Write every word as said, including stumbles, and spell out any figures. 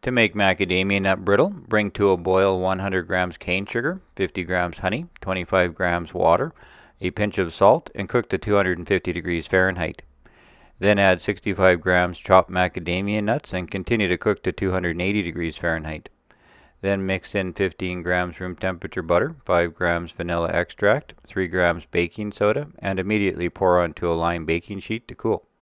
To make macadamia nut brittle, bring to a boil one hundred grams cane sugar, fifty grams honey, twenty-five grams water, a pinch of salt, and cook to two hundred fifty degrees Fahrenheit. Then add sixty-five grams chopped macadamia nuts and continue to cook to two hundred eighty degrees Fahrenheit. Then mix in fifteen grams room temperature butter, five grams vanilla extract, three grams baking soda, and immediately pour onto a lined baking sheet to cool.